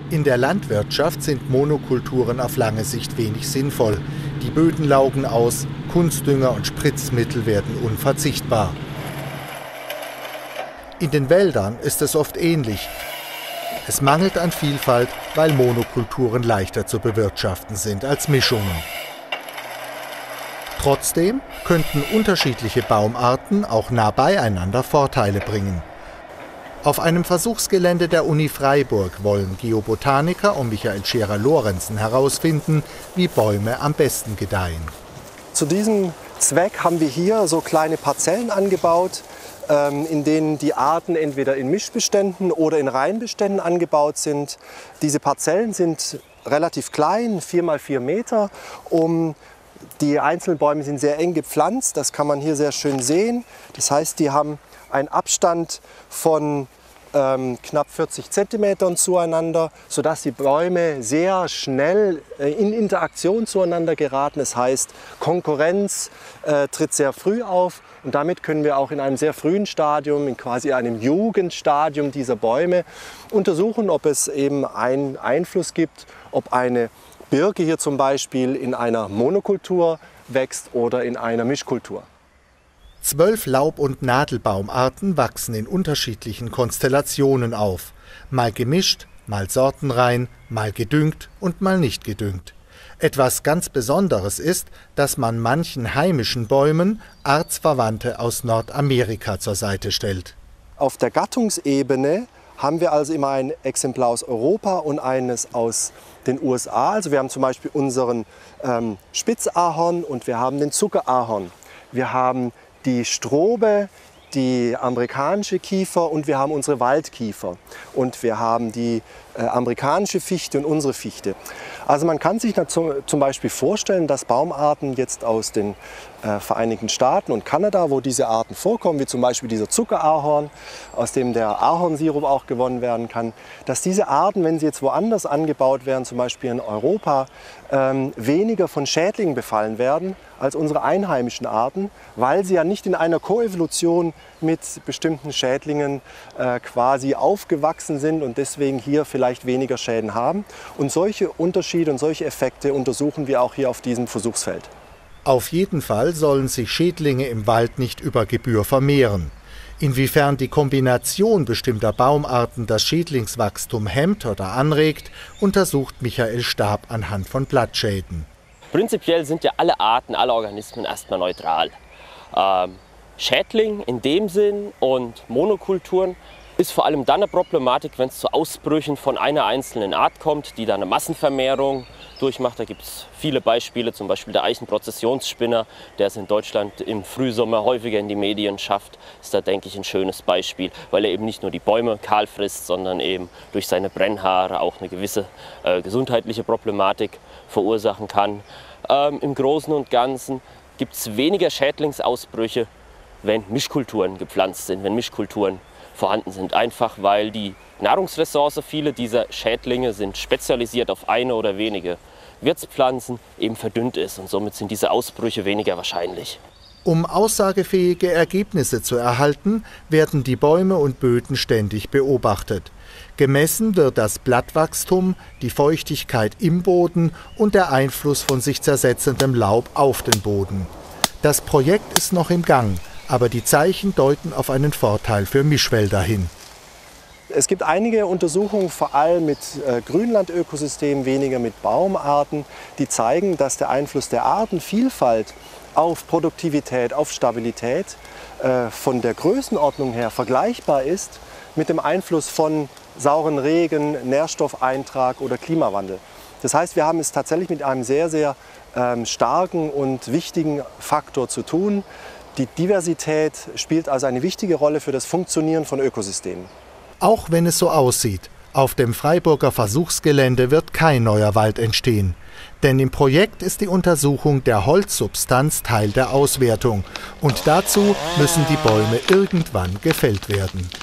In der Landwirtschaft sind Monokulturen auf lange Sicht wenig sinnvoll. Die Böden laugen aus, Kunstdünger und Spritzmittel werden unverzichtbar. In den Wäldern ist es oft ähnlich. Es mangelt an Vielfalt, weil Monokulturen leichter zu bewirtschaften sind als Mischungen. Trotzdem könnten unterschiedliche Baumarten auch nah beieinander Vorteile bringen. Auf einem Versuchsgelände der Uni Freiburg wollen Geobotaniker und Michael Scherer-Lorenzen herausfinden, wie Bäume am besten gedeihen. Zu diesem Zweck haben wir hier so kleine Parzellen angebaut, in denen die Arten entweder in Mischbeständen oder in Reihenbeständen angebaut sind. Diese Parzellen sind relativ klein, 4 x 4 Meter. Die einzelnen Bäume sind sehr eng gepflanzt, das kann man hier sehr schön sehen. Das heißt, die haben einen Abstand von knapp 40 Zentimetern zueinander, sodass die Bäume sehr schnell in Interaktion zueinander geraten. Das heißt, Konkurrenz tritt sehr früh auf und damit können wir auch in einem sehr frühen Stadium, in quasi einem Jugendstadium dieser Bäume, untersuchen, ob es eben einen Einfluss gibt, ob eine Birke hier zum Beispiel in einer Monokultur wächst oder in einer Mischkultur. 12 Laub- und Nadelbaumarten wachsen in unterschiedlichen Konstellationen auf. Mal gemischt, mal sortenrein, mal gedüngt und mal nicht gedüngt. Etwas ganz Besonderes ist, dass man manchen heimischen Bäumen Artsverwandte aus Nordamerika zur Seite stellt. Auf der Gattungsebene haben wir also immer ein Exemplar aus Europa und eines aus den USA. Also wir haben zum Beispiel unseren Spitzahorn und wir haben den Zuckerahorn. Wir haben die Strobe, die amerikanische Kiefer und wir haben unsere Waldkiefer. Und wir haben die amerikanische Fichte und unsere Fichte. Also man kann sich zum Beispiel vorstellen, dass Baumarten jetzt aus den Vereinigten Staaten und Kanada, wo diese Arten vorkommen, wie zum Beispiel dieser Zuckerahorn, aus dem der Ahornsirup auch gewonnen werden kann, dass diese Arten, wenn sie jetzt woanders angebaut werden, zum Beispiel in Europa, weniger von Schädlingen befallen werden als unsere einheimischen Arten, weil sie ja nicht in einer Koevolution mit bestimmten Schädlingen quasi aufgewachsen sind und deswegen hier vielleicht weniger Schäden haben. Und solche Unterschiede und solche Effekte untersuchen wir auch hier auf diesem Versuchsfeld. Auf jeden Fall sollen sich Schädlinge im Wald nicht über Gebühr vermehren. Inwiefern die Kombination bestimmter Baumarten das Schädlingswachstum hemmt oder anregt, untersucht Michael Stab anhand von Blattschäden. Prinzipiell sind ja alle Arten, alle Organismen erstmal neutral. Schädling in dem Sinn und Monokulturen ist vor allem dann eine Problematik, wenn es zu Ausbrüchen von einer einzelnen Art kommt, die dann eine Massenvermehrung durchmacht. Da gibt es viele Beispiele, zum Beispiel der Eichenprozessionsspinner, der es in Deutschland im Frühsommer häufiger in die Medien schafft. Ist da, denke ich, ein schönes Beispiel, weil er eben nicht nur die Bäume kahl frisst, sondern eben durch seine Brennhaare auch eine gewisse gesundheitliche Problematik verursachen kann. Im Großen und Ganzen gibt es weniger Schädlingsausbrüche, wenn Mischkulturen gepflanzt sind, wenn Mischkulturen vorhanden sind. Einfach weil die Nahrungsressource, viele dieser Schädlinge sind spezialisiert auf eine oder wenige Wirtspflanzen, eben verdünnt ist und somit sind diese Ausbrüche weniger wahrscheinlich. Um aussagefähige Ergebnisse zu erhalten, werden die Bäume und Böden ständig beobachtet. Gemessen wird das Blattwachstum, die Feuchtigkeit im Boden und der Einfluss von sich zersetzendem Laub auf den Boden. Das Projekt ist noch im Gang, aber die Zeichen deuten auf einen Vorteil für Mischwälder hin. Es gibt einige Untersuchungen, vor allem mit Grünlandökosystemen, weniger mit Baumarten, die zeigen, dass der Einfluss der Artenvielfalt auf Produktivität, auf Stabilität von der Größenordnung her vergleichbar ist mit dem Einfluss von sauren Regen, Nährstoffeintrag oder Klimawandel. Das heißt, wir haben es tatsächlich mit einem sehr, sehr starken und wichtigen Faktor zu tun. Die Diversität spielt also eine wichtige Rolle für das Funktionieren von Ökosystemen. Auch wenn es so aussieht, auf dem Freiburger Versuchsgelände wird kein neuer Wald entstehen. Denn im Projekt ist die Untersuchung der Holzsubstanz Teil der Auswertung. Und dazu müssen die Bäume irgendwann gefällt werden.